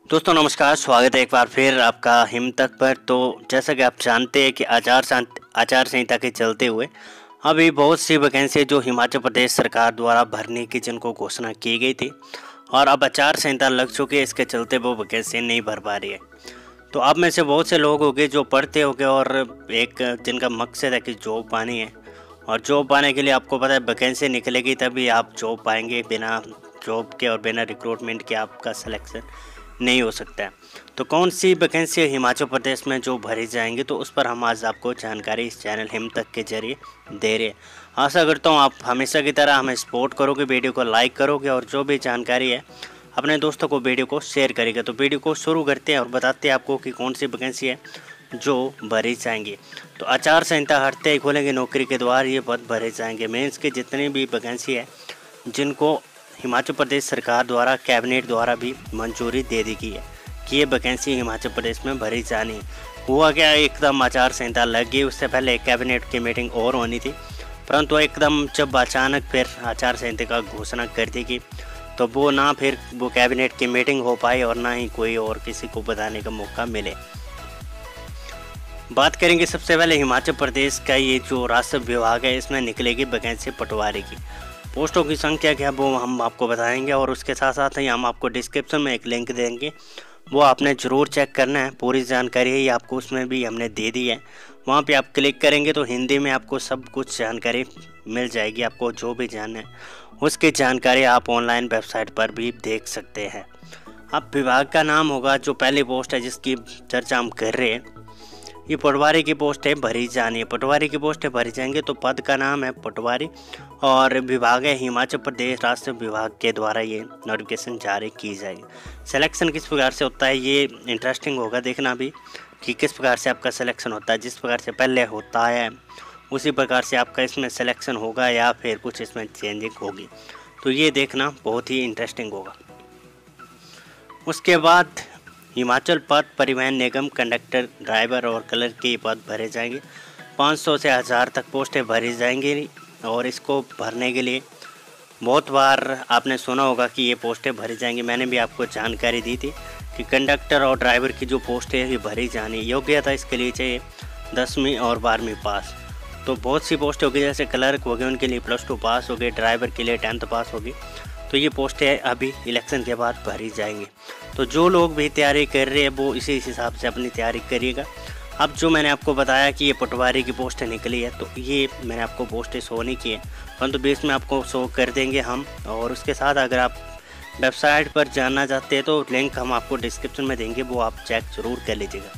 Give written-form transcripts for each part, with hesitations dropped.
दोस्तों नमस्कार, स्वागत है एक बार फिर आपका हिम तक पर। तो जैसा कि आप जानते हैं कि आचार संहिता के चलते हुए अभी बहुत सी वैकेंसी जो हिमाचल प्रदेश सरकार द्वारा भरने की जिनको घोषणा की गई थी और अब आचार संहिता लग चुकी है, इसके चलते वो वैकेंसी नहीं भर पा रही है। तो आप में से बहुत से लोग होंगे जो पढ़ते होंगे और एक जिनका मकसद है कि जॉब पानी है, और जॉब पाने के लिए आपको पता है वैकेंसी निकलेगी तभी आप जॉब पाएंगे। बिना जॉब के और बिना रिक्रूटमेंट के आपका सिलेक्शन नहीं हो सकता है। तो कौन सी वैकेंसी हिमाचल प्रदेश में जो भरी जाएंगी, तो उस पर हम आज आपको जानकारी इस चैनल हिम तक के जरिए दे रहे हैं। आशा करता हूँ आप हमेशा की तरह हमें सपोर्ट करोगे, वीडियो को लाइक करोगे और जो भी जानकारी है अपने दोस्तों को वीडियो को शेयर करेगा। तो वीडियो को शुरू करते हैं और बताते हैं आपको कि कौन सी वैकेंसी है जो भरी जाएंगी। तो आचार संहिता हटते ही खोलेंगे नौकरी के द्वार, ये पद भरे जाएंगे। मेंस के जितनी भी वैकेंसी है जिनको हिमाचल प्रदेश सरकार द्वारा कैबिनेट द्वारा भी मंजूरी दे दी गई है कि ये वैकेंसी हिमाचल प्रदेश में भरी जानी। हुआ क्या, एकदम आचार संहिता लग गई। उससे पहले कैबिनेट की मीटिंग और होनी थी, परंतु एकदम जब अचानक फिर आचार संहिता का घोषणा कर दी गई तो वो ना फिर वो कैबिनेट की मीटिंग हो पाई और ना ही कोई और किसी को बताने का मौका मिले। बात करेंगे सबसे पहले हिमाचल प्रदेश का ये जो राजस्व विभाग है, इसमें निकलेगी वैकेंसी पटवारी की। पोस्टों की संख्या क्या वो हम आपको बताएंगे और उसके साथ साथ ही हम आपको डिस्क्रिप्शन में एक लिंक देंगे, वो आपने ज़रूर चेक करना है। पूरी जानकारी है ये आपको उसमें भी हमने दे दी है। वहाँ पे आप क्लिक करेंगे तो हिंदी में आपको सब कुछ जानकारी मिल जाएगी। आपको जो भी जानना है उसकी जानकारी आप ऑनलाइन वेबसाइट पर भी देख सकते हैं। अब विभाग का नाम होगा, जो पहली पोस्ट है जिसकी चर्चा हम कर रहे हैं, ये पटवारी की पोस्ट है भरी जानी है। पटवारी की पोस्ट है भरी जाएंगे। तो पद का नाम है पटवारी और विभाग है हिमाचल प्रदेश राजस्व विभाग के द्वारा ये नोटिफिकेशन जारी की जाएगी। सिलेक्शन किस प्रकार से होता है ये इंटरेस्टिंग होगा देखना भी कि किस प्रकार से आपका सिलेक्शन होता है। जिस प्रकार से पहले होता है उसी प्रकार से आपका इसमें सिलेक्शन होगा या फिर कुछ इसमें चेंजिंग होगी, तो ये देखना बहुत ही इंटरेस्टिंग होगा। उसके बाद हिमाचल पथ परिवहन निगम कंडक्टर, ड्राइवर और क्लर्क के पद भरे जाएंगे। 500 से 1000 तक पोस्टें भरी जाएंगी और इसको भरने के लिए बहुत बार आपने सुना होगा कि ये पोस्टें भरी जाएंगी। मैंने भी आपको जानकारी दी थी कि कंडक्टर और ड्राइवर की जो पोस्टें हैं ये भरी जानी। योग्यता इसके लिए चाहिए 10वीं और 12वीं पास। तो बहुत सी पोस्टें होगी, जैसे क्लर्क हो गए उनके लिए +2 पास हो गए, ड्राइवर के लिए 10th पास होगी। तो ये पोस्टें अभी इलेक्शन के बाद भरी जाएंगी। तो जो लोग भी तैयारी कर रहे हैं वो इसी हिसाब से अपनी तैयारी करिएगा। अब जो मैंने आपको बताया कि ये पटवारी की पोस्टें निकली है, तो ये मैंने आपको पोस्टें शो नहीं की है, परंतु बीच में आपको शो कर देंगे हम। और उसके साथ अगर आप वेबसाइट पर जानना चाहते हैं तो लिंक हम आपको डिस्क्रिप्शन में देंगे, वो आप चेक ज़रूर कर लीजिएगा।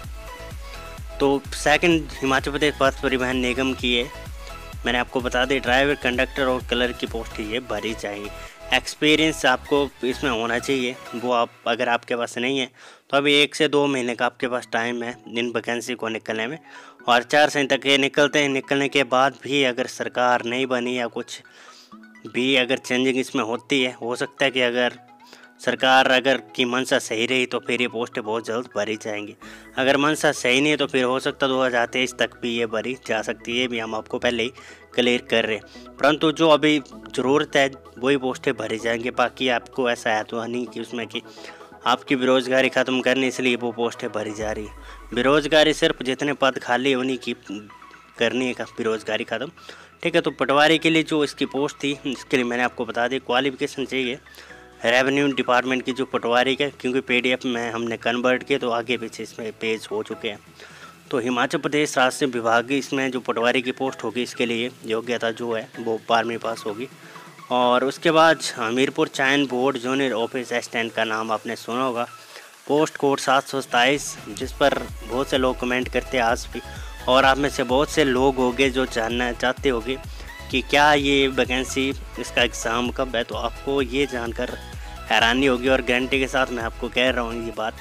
तो सेकंड हिमाचल प्रदेश पथ परिवहन निगम की है, मैंने आपको बता दी ड्राइवर, कंडक्टर और क्लर्क की पोस्ट ये भरी जाएगी। एक्सपीरियंस आपको इसमें होना चाहिए, वो आप अगर आपके पास नहीं है तो अभी 1 से 2 महीने का आपके पास टाइम है इन वैकेंसी को निकलने में। और आचार संहिता के निकलने के बाद भी अगर सरकार नहीं बनी या कुछ भी अगर चेंजिंग इसमें होती है, हो सकता है कि अगर सरकार की मंशा सही रही तो फिर ये पोस्टें बहुत जल्द भरी जाएंगी। अगर मंशा सही नहीं है तो फिर हो सकता है 2023 तक भी ये भरी जा सकती है, भी हम आपको पहले ही क्लियर कर रहे हैं। परंतु जो अभी ज़रूरत है वही पोस्टें भरी जाएंगी। बाकी आपको ऐसा है तो नहीं कि उसमें कि आपकी बेरोज़गारी ख़त्म करनी इसलिए वो पोस्टें भरी जा रही है। बेरोज़गारी सिर्फ जितने पद खाली है उन्हीं की करनी है बेरोज़गारी ख़त्म, ठीक है। तो पटवारी के लिए जो इसकी पोस्ट थी इसके लिए मैंने आपको बता दी क्वालिफिकेशन चाहिए रेवेन्यू डिपार्टमेंट की जो पटवारी का, क्योंकि PDF में हमने कन्वर्ट किए तो आगे पीछे इसमें पेज हो चुके हैं। तो हिमाचल प्रदेश राजस्व विभाग की इसमें जो पटवारी की पोस्ट होगी इसके लिए योग्यता जो है वो 12वीं पास होगी। और उसके बाद हमीरपुर चयन बोर्ड जूनियर ऑफिस असिस्टेंट का नाम आपने सुना होगा, पोस्ट कोड 727, जिस पर बहुत से लोग कमेंट करते हैं आज भी। और आप में से बहुत से लोग होंगे जो जानना चाहते होंगे कि क्या ये वैकेंसी इसका एग्ज़ाम कब है, तो आपको ये जानकर हैरानी होगी और गारंटी के साथ मैं आपको कह रहा हूँ ये बात।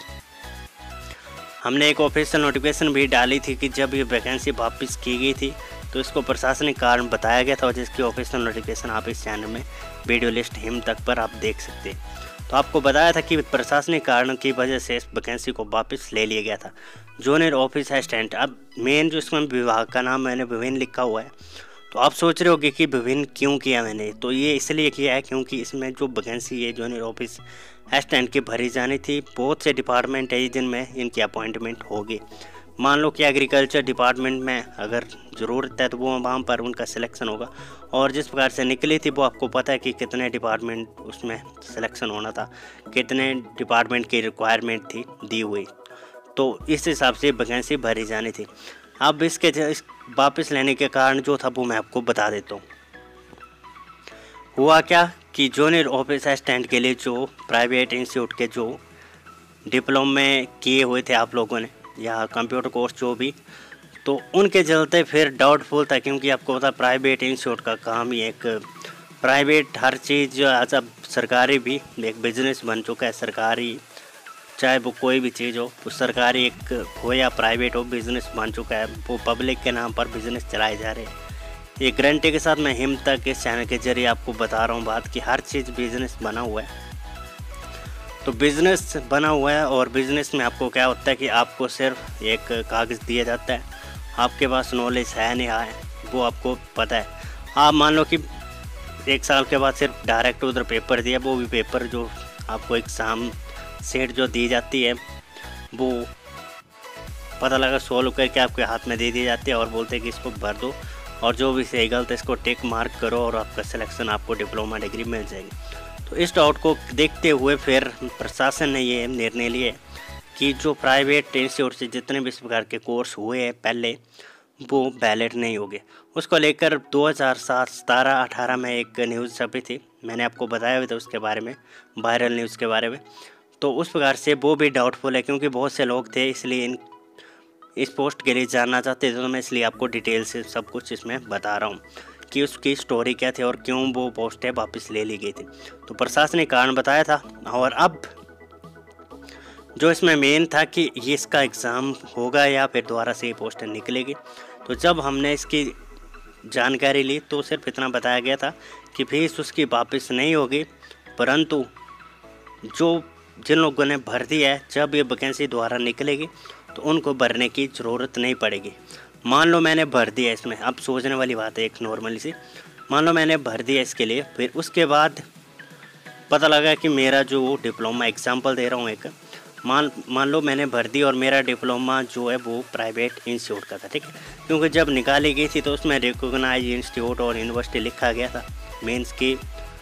हमने एक ऑफिशियल नोटिफिकेशन भी डाली थी कि जब ये वैकेंसी वापस की गई थी तो इसको प्रशासनिक कारण बताया गया था, और जिसकी ऑफिशियल नोटिफिकेशन आप इस चैनल में वीडियो लिस्ट हिम तक पर आप देख सकते हैं। तो आपको बताया था कि प्रशासनिक कारण की वजह से इस वैकेंसी को वापस ले लिया गया था। जूनियर ऑफिस असिस्टेंट, अब मेन जो इसमें विभाग का नाम मैंने विभिन्न लिखा हुआ है, तो आप सोच रहे होगे कि विभिन्न क्यों किया मैंने, तो ये इसलिए किया है क्योंकि इसमें जो वैकेंसी है जूनियर ऑफिस असिस्टेंट की भरी जानी थी। बहुत से डिपार्टमेंट है जिनमें इनकी अपॉइंटमेंट होगी। मान लो कि एग्रीकल्चर डिपार्टमेंट में अगर ज़रूरत है तो वो वहाँ पर उनका सिलेक्शन होगा। और जिस प्रकार से निकली थी वो आपको पता है कि कितने डिपार्टमेंट उसमें सिलेक्शन होना था, कितने डिपार्टमेंट की रिक्वायरमेंट थी दी हुई, तो इस हिसाब से वैकेंसी भरी जानी थी। अब इस वापस लेने के कारण जो था वो मैं आपको बता देता हूँ। हुआ क्या कि जूनियर ऑफिस असिस्टेंट के लिए जो प्राइवेट इंस्टीट्यूट के जो डिप्लोमा किए हुए थे आप लोगों ने या कंप्यूटर कोर्स जो भी, तो उनके चलते फिर डाउटफुल था, क्योंकि आपको पता प्राइवेट इंस्टीट्यूट का काम ही एक प्राइवेट हर चीज़ जो आज अब सरकारी भी एक बिजनेस बन चुका है। सरकारी चाहे वो कोई भी चीज़ हो, वो सरकारी एक हो या प्राइवेट हो, बिजनेस बन चुका है। वो पब्लिक के नाम पर बिजनेस चलाए जा रहे हैं। ये गारंटी के साथ मैं हिम्मत के इस चैनल के जरिए आपको बता रहा हूँ बात कि हर चीज़ बिजनेस बना हुआ है। तो बिज़नेस बना हुआ है और बिज़नेस में आपको क्या होता है कि आपको सिर्फ एक कागज़ दिया जाता है, आपके पास नॉलेज है नहीं है वो आपको पता है। आप मान लो कि 1 साल के बाद सिर्फ डायरेक्ट उधर पेपर दिया, वो भी पेपर जो आपको एग्ज़ाम सेट जो दी जाती है वो पता लगा सॉल्व करके आपके हाथ में दे दी जाती है और बोलते हैं कि इसको भर दो और जो भी सही गलत है इसको टिक मार्क करो और आपका सिलेक्शन, आपको डिप्लोमा डिग्री मिल जाएगी। तो इस डाउट को देखते हुए फिर प्रशासन ने ये निर्णय लिया कि जो प्राइवेट इंस्टीट्यूट से जितने भी इस प्रकार के कोर्स हुए हैं पहले, वो वैलिड नहीं होंगे। उसको लेकर 2007, 17, 18 में एक न्यूज़ छपी थी, मैंने आपको बताया भी था उसके बारे में, वायरल न्यूज़ के बारे में। तो उस प्रकार से वो भी डाउटफुल है, क्योंकि बहुत से लोग थे इसलिए इस पोस्ट के लिए जानना चाहते थे। तो मैं इसलिए आपको डिटेल से सब कुछ इसमें बता रहा हूँ कि उसकी स्टोरी क्या थी और क्यों वो पोस्टें वापस ले ली गई थी। तो प्रशासन ने कारण बताया था। और अब जो इसमें मेन था कि ये इसका एग्ज़ाम होगा या फिर दोबारा से ये पोस्टें निकलेगी। तो जब हमने इसकी जानकारी ली तो सिर्फ इतना बताया गया था कि फीस उसकी वापस नहीं होगी, परंतु जिन लोगों ने भर दिया है जब ये वैकेंसी दोबारा निकलेगी तो उनको भरने की ज़रूरत नहीं पड़ेगी। मान लो मैंने भर दिया इसमें, अब सोचने वाली बात है एक नॉर्मली सी, मान लो मैंने भर दिया इसके लिए, फिर उसके बाद पता लगा कि मेरा जो डिप्लोमा, एग्जांपल दे रहा हूँ एक, मान लो मैंने भर दी और मेरा डिप्लोमा जो है वो प्राइवेट इंस्टीट्यूट का था, ठीक है, क्योंकि जब निकाली गई थी तो उसमें रिकॉग्नाइज इंस्टीट्यूट और यूनिवर्सिटी लिखा गया था, मीन्स की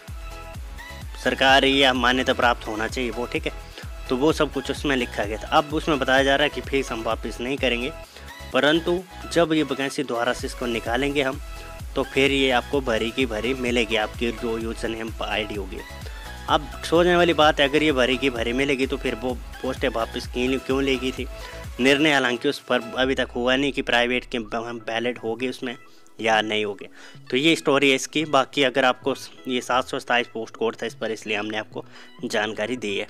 सरकारी या मान्यता प्राप्त होना चाहिए वो, ठीक है। तो वो सब कुछ उसमें लिखा गया था। अब उसमें बताया जा रहा है कि फीस हम वापस नहीं करेंगे, परंतु जब ये वैकेंसी दोबारा से इसको निकालेंगे हम तो फिर ये आपको भरी की भरी मिलेगी, आपकी जो यूजर नेम ID होगी। अब सोचने वाली बात है, अगर ये भरी की भरी मिलेगी तो फिर वो पोस्टें वापस क्यों लेगी थी। निर्णय हालांकि उस पर अभी तक हुआ नहीं कि प्राइवेट के वैलिड होगी उसमें या नहीं होगे। तो ये स्टोरी है इसकी। बाकी अगर आपको ये 727 पोस्ट कोड था इस पर, इसलिए हमने आपको जानकारी दी है।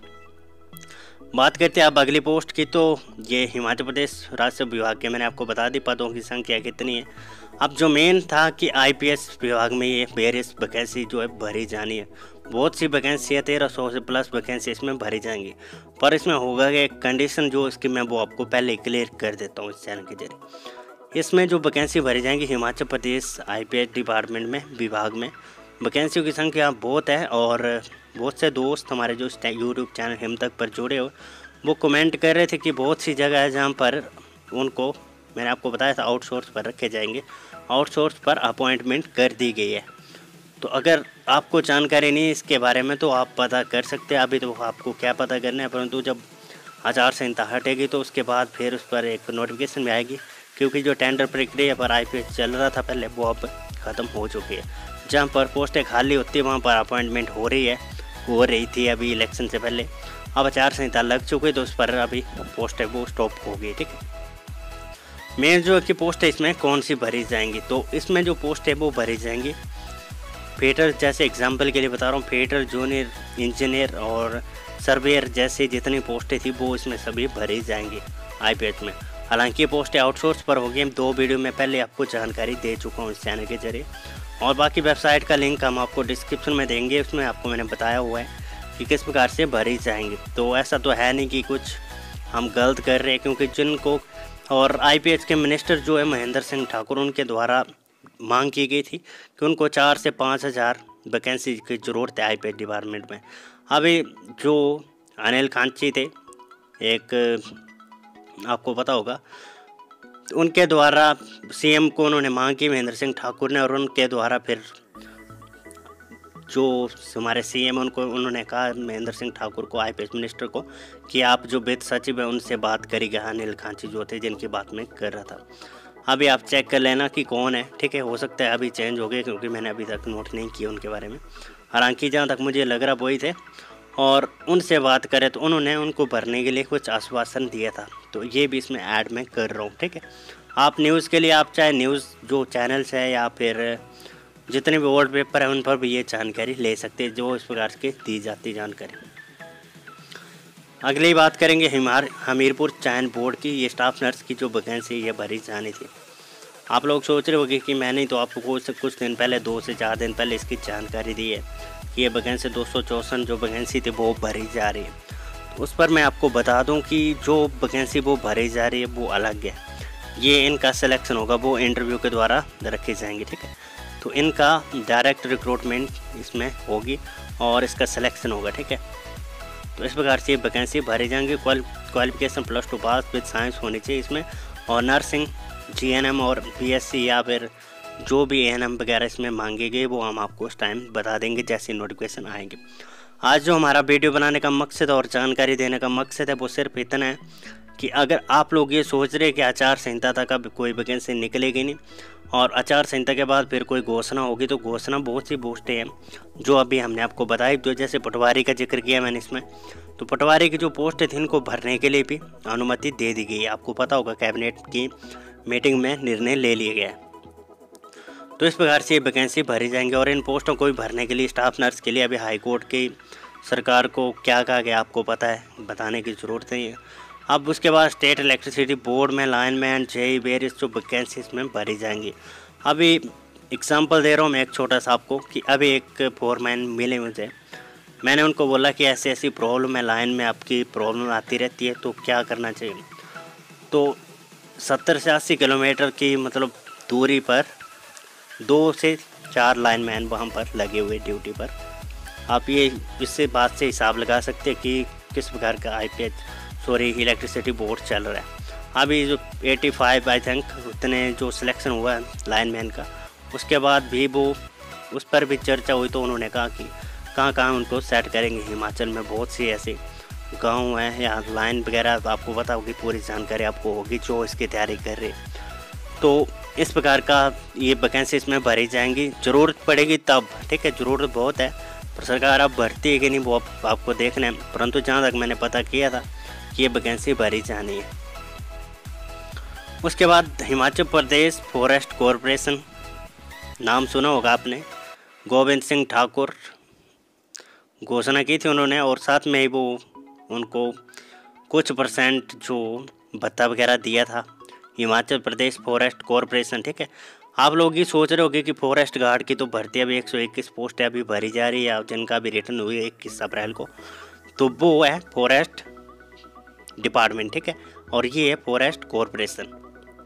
बात करते हैं अब अगली पोस्ट की। तो ये हिमाचल प्रदेश राजस्व विभाग के, मैंने आपको बता दी पदों की संख्या कितनी है। अब जो मेन था कि IPS विभाग में ये वेरियस वैकेंसी जो है भरी जानी है। बहुत सी वैकेंसी है, 1300 से प्लस वैकेंसी इसमें भरी जाएंगी, पर इसमें होगा कि एक कंडीशन जो इसकी मैं वो आपको पहले क्लियर कर देता हूँ इस चैनल के जरिए। इसमें जो वैकेंसी भरी जाएंगी हिमाचल प्रदेश IPS डिपार्टमेंट में, विभाग में वैकेंसियों की संख्या बहुत है। और बहुत से दोस्त हमारे जो यूट्यूब चैनल हिम्मत पर जुड़े हो वो कमेंट कर रहे थे कि बहुत सी जगह है जहाँ पर उनको, मैंने आपको बताया था, आउटसोर्स पर रखे जाएंगे, आउटसोर्स पर अपॉइंटमेंट कर दी गई है। तो अगर आपको जानकारी नहीं है इसके बारे में तो आप पता कर सकते हैं। अभी तो आपको क्या पता करना है, परंतु जब आचार संहिता हटेगी तो उसके बाद फिर उस पर एक नोटिफिकेशन भी आएगी, क्योंकि जो टेंडर प्रक्रिया पर IPS चल रहा था पहले वो अब ख़त्म हो चुकी है। जहाँ पर पोस्टें खाली होती है वहाँ पर अपॉइंटमेंट हो रही थी अभी इलेक्शन से पहले। अब आचार संहिता लग चुकी है तो उस पर अभी पोस्टें वो स्टॉप हो गई, ठीक है। मेन जो की पोस्ट है इसमें कौन सी भरी जाएंगी, तो इसमें जो पोस्ट है वो भरी जाएंगी फिटर, जैसे एग्जांपल के लिए बता रहा हूँ, फिटर, जूनियर इंजीनियर और सर्वेयर जैसी जितनी पोस्टें थी वो इसमें सभी भरी जाएंगी IPS में। हालांकि ये पोस्टें आउटसोर्स पर होगी, 2 वीडियो में पहले आपको जानकारी दे चुका हूँ इस चैनल के जरिए। और बाकी वेबसाइट का लिंक हम आपको डिस्क्रिप्शन में देंगे, उसमें आपको मैंने बताया हुआ है कि किस प्रकार से भरी जाएंगी। तो ऐसा तो है नहीं कि कुछ हम गलत कर रहे हैं, क्योंकि जिनको और IPS के मिनिस्टर जो है महेंद्र सिंह ठाकुर, उनके द्वारा मांग की गई थी कि उनको 4 से 5 हज़ार वैकेंसी की ज़रूरत है IPS डिपार्टमेंट में। अभी जो अनिल कांची थे, एक आपको पता होगा, उनके द्वारा सीएम को उन्होंने मांग की महेंद्र सिंह ठाकुर ने, और उनके द्वारा फिर जो हमारे सीएम उन्होंने कहा महेंद्र सिंह ठाकुर को, आईपीएस मिनिस्टर को, कि आप जो वित्त सचिव है उनसे बात करिएगा। अनिल कांची जो थे जिनकी बात मैं कर रहा था, अभी आप चेक कर लेना कि कौन है, ठीक है। हो सकता है अभी चेंज हो गए, क्योंकि मैंने अभी तक नोट नहीं किया उनके बारे में। हालांकि जहाँ तक मुझे लग रहा वही थे, और उनसे बात करें तो उन्होंने उनको भरने के लिए कुछ आश्वासन दिया था, तो ये भी इसमें ऐड मैं कर रहा हूँ, ठीक है। आप न्यूज़ के लिए आप चाहे न्यूज़ जो चैनल्स है या फिर जितने भी वॉल पेपर है उन पर भी ये जानकारी ले सकते हैं, जो इस प्रकार की दी जाती जानकारी। अगली बात करेंगे हमीरपुर चयन बोर्ड की। ये स्टाफ नर्स की जो वैकेंसी ये भरी जानी थी। आप लोग सोच रहे होंगे कि मैंने तो आपको कुछ दिन पहले 2 से 4 दिन पहले इसकी जानकारी दी है कि ये वैकेंसी 264 जो वैकेंसी थी वो भरी जा रही है। तो उस पर मैं आपको बता दूं कि जो वैकेंसी वो भरी जा रही है वो अलग है। ये इनका सिलेक्शन होगा, वो इंटरव्यू के द्वारा रखे जाएंगे, ठीक है। तो इनका डायरेक्ट रिक्रूटमेंट इसमें होगी और इसका सिलेक्शन होगा, ठीक है। तो इस प्रकार से वैकेंसी भरी जाएंगी। क्वालिफिकेशन +2 पास विद साइंस होनी चाहिए इसमें, और नर्सिंग, जीएनएम और बीएससी या फिर जो भी एएनएम वगैरह इसमें मांगे गए वो हम आपको उस टाइम बता देंगे जैसे नोटिफिकेशन आएंगे। आज जो हमारा वीडियो बनाने का मकसद और जानकारी देने का मकसद है वो सिर्फ इतना है कि अगर आप लोग ये सोच रहे कि आचार संहिता तक अब कोई वैकेंसी निकलेगी नहीं और आचार संहिता के बाद फिर कोई घोषणा होगी, तो घोषणा बहुत सी पोस्टें हैं जो अभी हमने आपको बताई। तो जैसे पटवारी का जिक्र किया मैंने इसमें, तो पटवारी की जो पोस्टें थी इनको भरने के लिए भी अनुमति दे दी गई है। आपको पता होगा कैबिनेट की मीटिंग में निर्णय ले लिया गया है। तो इस प्रकार से ये वैकेंसी भरी जाएंगी, और इन पोस्टों को भी भरने के लिए स्टाफ नर्स के लिए अभी हाईकोर्ट की सरकार को क्या कहा गया आपको पता है, बताने की ज़रूरत नहीं है। अब उसके बाद स्टेट इलेक्ट्रिसिटी बोर्ड में लाइनमैन, जेई, वेरियस जो वैकेंसी इसमें भरी जाएंगी। अभी एग्जांपल दे रहा हूँ मैं एक छोटा सा आपको, कि अभी एक फोरमैन मिले मुझे, मैंने उनको बोला कि ऐसी ऐसी प्रॉब्लम है, लाइन में आपकी प्रॉब्लम आती रहती है, तो क्या करना चाहिए। तो 70 से 80 किलोमीटर की मतलब दूरी पर 2 से 4 लाइनमैन वहाँ पर लगे हुए ड्यूटी पर। आप ये इससे बात से हिसाब लगा सकते हैं कि किस प्रकार का इलेक्ट्रिसिटी बोर्ड चल रहा है। अभी जो 85 आई थिंक उतने जो सिलेक्शन हुआ है लाइनमैन का, उसके बाद भी वो उस पर भी चर्चा हुई, तो उन्होंने कहा कि कहाँ उनको सेट करेंगे। हिमाचल में बहुत सी ऐसे गांव हैं या लाइन वगैरह, आपको पता होगी, पूरी जानकारी आपको होगी जो इसकी तैयारी कर रहे। तो इस प्रकार का ये वैकेंसी इसमें भरी जाएंगी। ज़रूरत पड़ेगी तब, ठीक है, ज़रूरत बहुत है, पर सरकार अब भरती है कि नहीं वो आपको देखना है। परंतु जहाँ तक मैंने पता किया था कि ये वैकेंसी भरी जानी है। उसके बाद हिमाचल प्रदेश फॉरेस्ट कॉरपोरेशन, नाम सुना होगा आपने, गोविंद सिंह ठाकुर घोषणा की थी उन्होंने, और साथ में ही वो उनको कुछ % जो भत्ता वगैरह दिया था। हिमाचल प्रदेश फॉरेस्ट कॉरपोरेशन, ठीक है। आप लोग ये सोच रहे होंगे कि फॉरेस्ट गार्ड की तो भर्ती अभी 121 पोस्ट है अभी भरी जा रही है, जिनका भी रिटर्न हुई है 21 अप्रैल को, तो वो है फॉरेस्ट डिपार्टमेंट, ठीक है, और ये है फॉरेस्ट कॉरपोरेशन।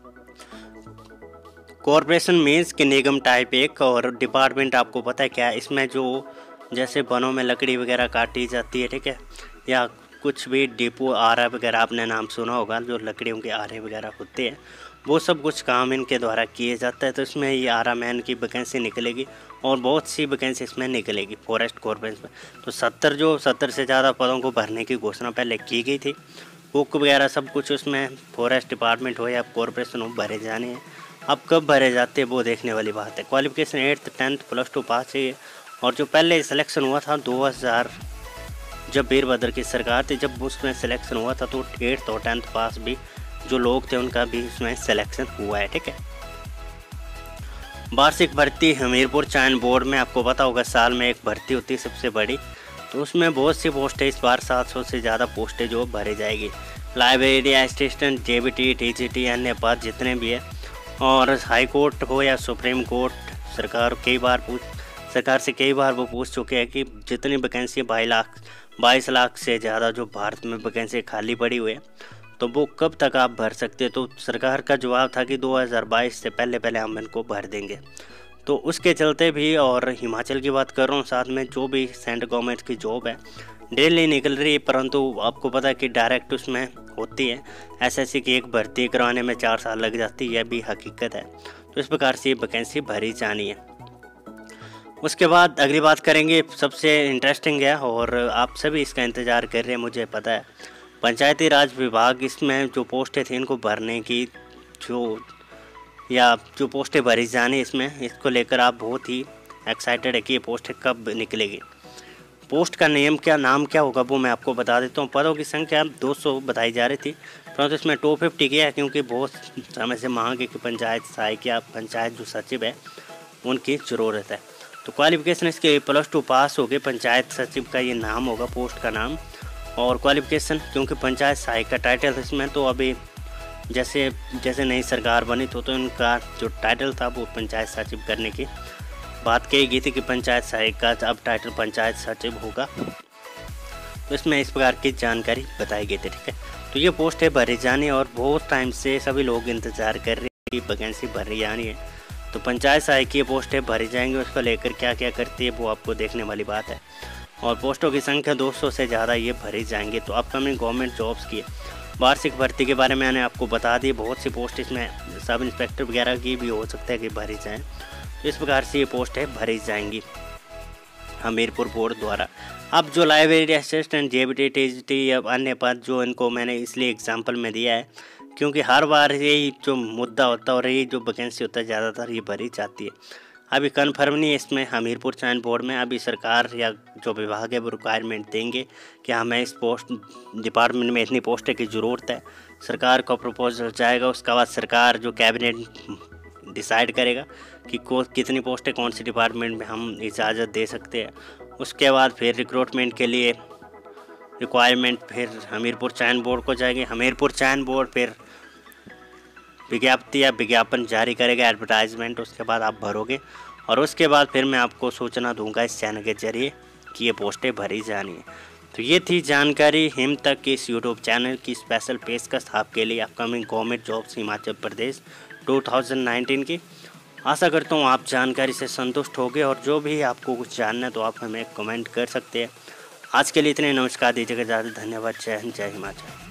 कॉरपोरेशन मीन्स कि निगम टाइप एक, और डिपार्टमेंट आपको पता है क्या है, इसमें जो जैसे वनों में लकड़ी वगैरह काटी जाती है, ठीक है, या कुछ भी डिपो आरा वगैरह आपने नाम सुना होगा, जो लकड़ियों के आरे वगैरह होते हैं, वो सब कुछ काम इनके द्वारा किए जाता है। तो इसमें ये आरा मैन की वैकेंसी निकलेगी और बहुत सी वैकेंसी इसमें निकलेगी फॉरेस्ट कॉरपोरेशन में। तो 70 से ज़्यादा पदों को भरने की घोषणा पहले की गई थी। कुक वगैरह सब कुछ उसमें फॉरेस्ट डिपार्टमेंट हो या कॉरपोरेशन हो भरे जाने हैं। अब कब भरे जाते हैं वो देखने वाली बात है। क्वालिफिकेशन 8th 10th +2 पास चाहिए, और जो पहले सिलेक्शन हुआ था 2000 जब वीरभद्र की सरकार थी, जब उसमें सिलेक्शन हुआ था तो 8th और 10th पास भी जो लोग थे उनका भी उसमें सिलेक्शन हुआ है, ठीक है। वार्षिक भर्ती हमीरपुर चयन बोर्ड में आपको पता होगा साल में एक भर्ती होती है सबसे बड़ी, तो उसमें बहुत सी पोस्टें इस बार 700 से ज़्यादा पोस्टें जो भरी जाएगी। लाइब्रेरी असिस्टेंट, जेबीटी, टीजीटी, अन्य पद जितने भी है, और हाई कोर्ट हो या सुप्रीम कोर्ट, सरकार से कई बार वो पूछ चुके हैं कि जितनी वैकेंसी 22 लाख से ज़्यादा जो भारत में वैकेंसी खाली पड़ी हुई है, तो वो कब तक आप भर सकते हैं। तो सरकार का जवाब था कि 2022 से पहले हम इनको भर देंगे। तो उसके चलते भी, और हिमाचल की बात कर रहा हूँ, साथ में जो भी सेंट्रल गवर्नमेंट की जॉब है डेली निकल रही है, परंतु आपको पता है कि डायरेक्ट उसमें होती है। एसएससी की एक भर्ती करवाने में 4 साल लग जाती है, यह भी हकीकत है। तो इस प्रकार से ये वैकेंसी भरी जानी है। उसके बाद अगली बात करेंगे, सबसे इंटरेस्टिंग है और आप सभी इसका इंतज़ार कर रहे हैं, मुझे पता है। पंचायती राज विभाग, इसमें जो पोस्टें थी इनको भरने की, जो पोस्टें भरी जानी इसमें, इसको लेकर आप बहुत ही एक्साइटेड है कि ये पोस्टें कब निकलेगी। पोस्ट का नाम क्या होगा वो मैं आपको बता देता हूँ। पदों की संख्या 200 बताई जा रही थी, परंतु इसमें 250 किया है, क्योंकि बहुत समय से मांग है कि पंचायत सहायक या पंचायत जो सचिव है उनकी ज़रूरत है। तो क्वालिफिकेशन इसके +2 पास हो गए। पंचायत सचिव का ये नाम होगा, पोस्ट का नाम। और क्वालिफिकेशन, क्योंकि पंचायत सहायक का टाइटल था इसमें, तो अभी जैसे नई सरकार बनी तो इनका जो टाइटल था वो पंचायत सचिव करने की बात कही गई थी कि पंचायत सहायक का अब टाइटल पंचायत सचिव होगा। तो इसमें इस प्रकार की जानकारी बताई गई थी, ठीक है। तो ये पोस्ट है भरी जानी, और बहुत टाइम से सभी लोग इंतज़ार कर रहे हैं कि वैकेंसी भरी जानी है। तो पंचायत सहायक की पोस्ट है भरी जाएंगी, उसको लेकर क्या क्या करती है वो आपको देखने वाली बात है। और पोस्टों की संख्या 200 से ज़्यादा ये भरी जाएंगी। तो अपकमिंग गवर्नमेंट जॉब्स की वार्षिक भर्ती के बारे में मैंने आपको बता दी। बहुत सी पोस्ट इसमें सब इंस्पेक्टर वगैरह की भी हो सकता है कि भरी जाएँ। तो इस प्रकार से ये पोस्ट है भरी जाएंगी हमीरपुर बोर्ड द्वारा। अब जो लाइब्रेरी असिस्टेंट, जेबीटी, टीजीटी या अन्य पद जो इनको मैंने इसलिए एग्जांपल में दिया है क्योंकि हर बार यही जो मुद्दा होता है और यही जो वैकेंसी होता है ज़्यादातर ये भरी जाती है। अभी कन्फर्म नहीं है इसमें हमीरपुर चयन बोर्ड में। अभी सरकार या जो विभाग है वो रिक्वायरमेंट देंगे कि हमें इस पोस्ट डिपार्टमेंट में इतनी पोस्टें की ज़रूरत है। सरकार का प्रपोजल जाएगा, उसके बाद सरकार जो कैबिनेट डिसाइड करेगा कि कितनी पोस्टें कौन सी डिपार्टमेंट में हम इजाज़त दे सकते हैं। उसके बाद फिर रिक्रूटमेंट के लिए रिक्वायरमेंट फिर हमीरपुर चयन बोर्ड को जाएगी। हमीरपुर चयन बोर्ड फिर विज्ञप्ति या विज्ञापन जारी करेगा, एडवर्टाइजमेंट, उसके बाद आप भरोगे और उसके बाद फिर मैं आपको सूचना दूंगा इस चैनल के जरिए कि ये पोस्टें भरी जानी है। तो ये थी जानकारी हिम तक की इस यूट्यूब चैनल की स्पेशल पेशकश आपके लिए upcoming government jobs Himachal Pradesh 2019 की। आशा करता हूँ आप जानकारी से संतुष्ट होंगे और जो भी आपको कुछ जानना है तो आप हमें कमेंट कर सकते हैं। आज के लिए इतने, नमस्कार दीजिएगा, ज़्यादा धन्यवाद। जय हिंद, जय हिमाचल।